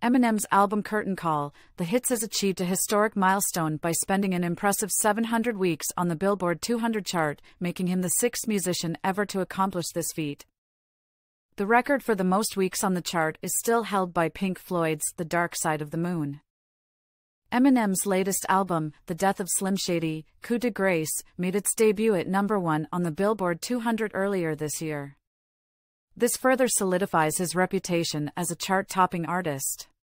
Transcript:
Eminem's album Curtain Call, The Hits has achieved a historic milestone by spending an impressive 700 weeks on the Billboard 200 chart, making him the sixth musician ever to accomplish this feat. The record for the most weeks on the chart is still held by Pink Floyd's The Dark Side of the Moon. Eminem's latest album, The Death of Slim Shady, Coup de Grace, made its debut at #1 on the Billboard 200 earlier this year. This further solidifies his reputation as a chart-topping artist.